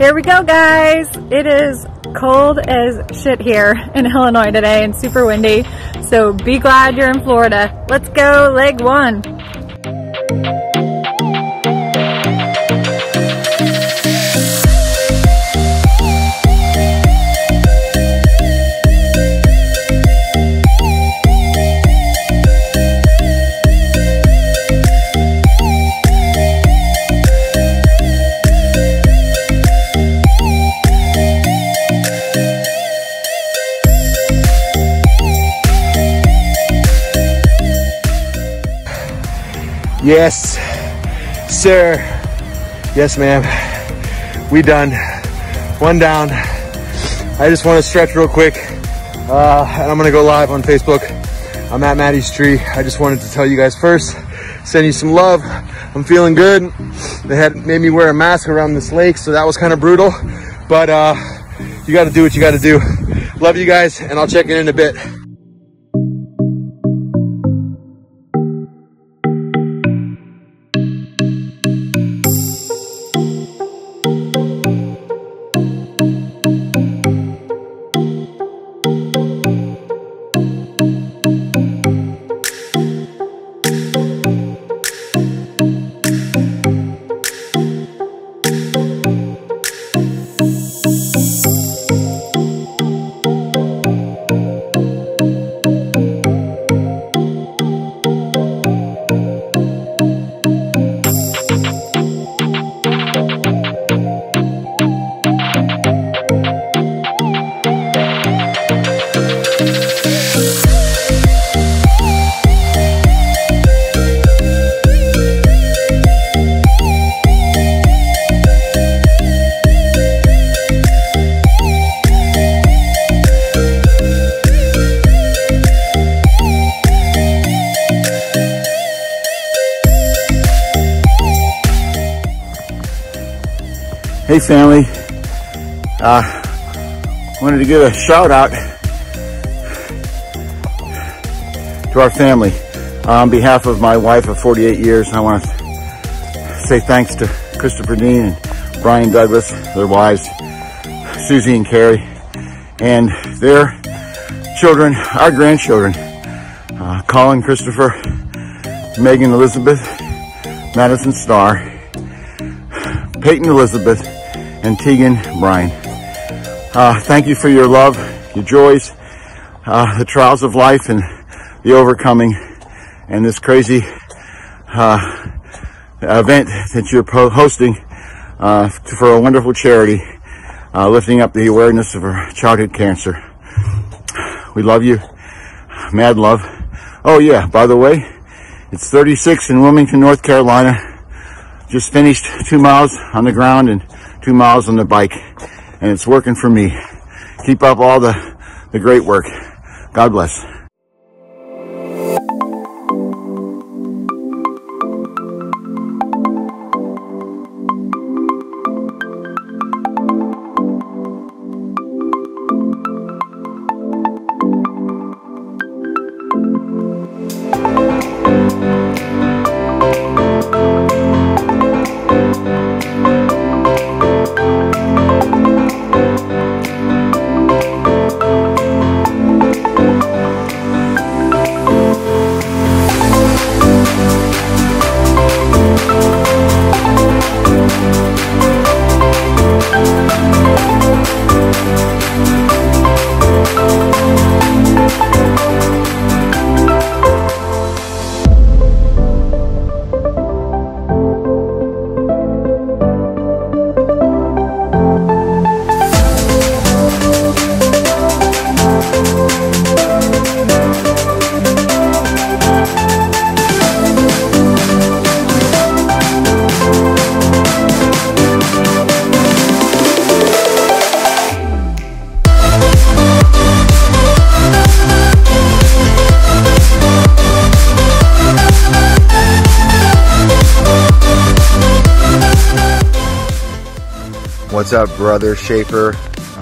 Here we go, guys. It is cold as shit here in Illinois today and super windy. So be glad you're in Florida. Let's go, leg one. Yes, sir. Yes, ma'am. We done. One down. I just want to stretch real quick, and I'm gonna go live on Facebook. I'm at Maddie's Tree. I just wanted to tell you guys first, send you some love. I'm feeling good. They had made me wear a mask around this lake, so that was kind of brutal. But you got to do what you got to do. Love you guys, and I'll check in a bit. Hey family, wanted to give a shout out to our family. On behalf of my wife of 48 years, I want to say thanks to Christopher Dean and Brian Douglas, their wives, Susie and Carrie, and their children, our grandchildren, Colin, Christopher, Megan Elizabeth, Madison Star, Peyton Elizabeth, and Tegan Brian. Thank you for your love, your joys, the trials of life and the overcoming, and this crazy event that you're hosting for a wonderful charity, lifting up the awareness of our childhood cancer. We love you. Mad love. Oh yeah, by the way, it's 36 in Wilmington, North Carolina. Just finished 2 miles on the ground and 2 miles on the bike, and it's working for me. Keep up all the great work. God bless. What's up, brother Schafer?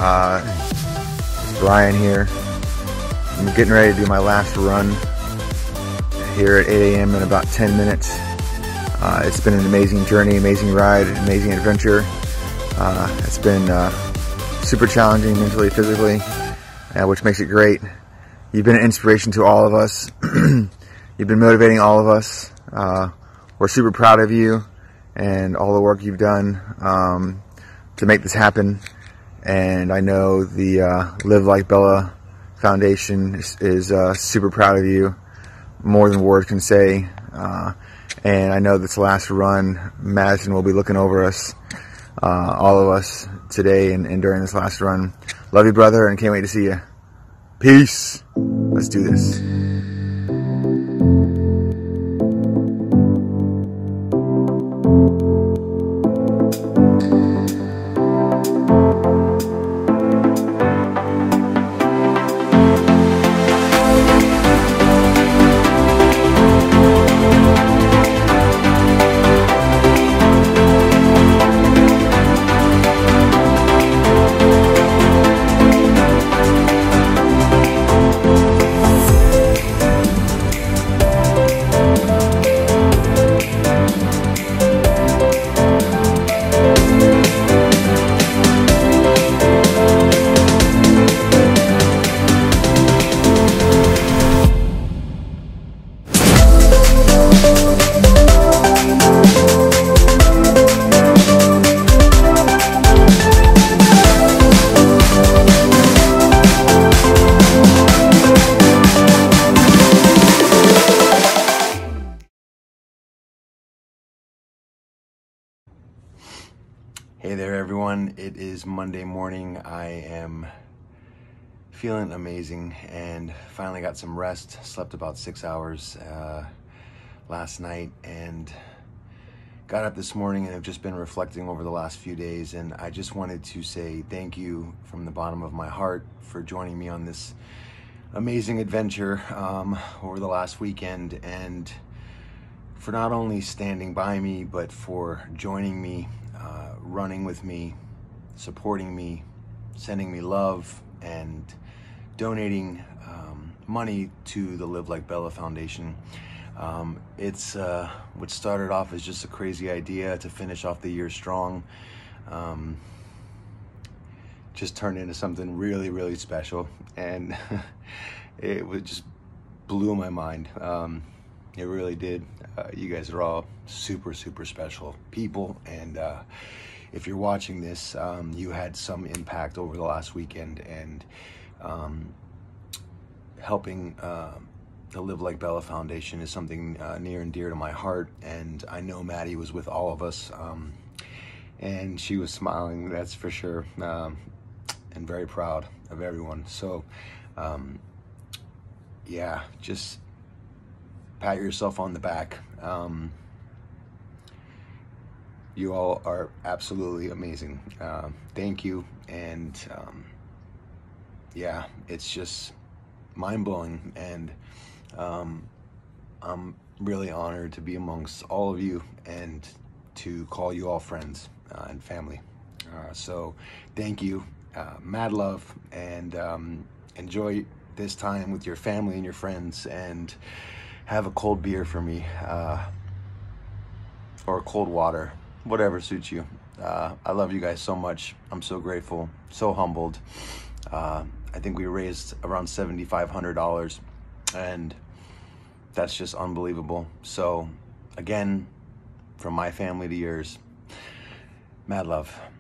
Brian here. I'm getting ready to do my last run here at 8 a.m. in about 10 minutes. It's been an amazing journey, amazing ride, amazing adventure. It's been super challenging mentally, physically, which makes it great. You've been an inspiration to all of us. You've been motivating all of us. We're super proud of you and all the work you've done to make this happen. And I know the Live Like Bella Foundation is super proud of you, more than words can say. And I know this last run, Madison will be looking over us, all of us, today and during this last run. Love you, brother, and can't wait to see you. Peace. Let's do this. Hey there everyone, it is Monday morning. I am feeling amazing and finally got some rest. Slept about 6 hours last night and got up this morning and have just been reflecting over the last few days, and I just wanted to say thank you from the bottom of my heart for joining me on this amazing adventure over the last weekend, and for not only standing by me but for joining me, running with me, supporting me, sending me love, and donating money to the Live Like Bella Foundation. It's what started off as just a crazy idea to finish off the year strong, just turned into something really, really special, and it just blew my mind. It really did. You guys are all super, super special people, and if you're watching this, you had some impact over the last weekend, and helping the Live Like Bella Foundation is something near and dear to my heart, and I know Maddie was with all of us, and she was smiling, that's for sure, and very proud of everyone. So yeah, just pat yourself on the back. You all are absolutely amazing. Thank you. And yeah, it's just mind-blowing, and I'm really honored to be amongst all of you and to call you all friends and family. So thank you, mad love, and enjoy this time with your family and your friends, and have a cold beer for me, or cold water, whatever suits you. I love you guys so much. I'm so grateful, so humbled. I think we raised around $7,500, and that's just unbelievable. So again, from my family to yours, mad love.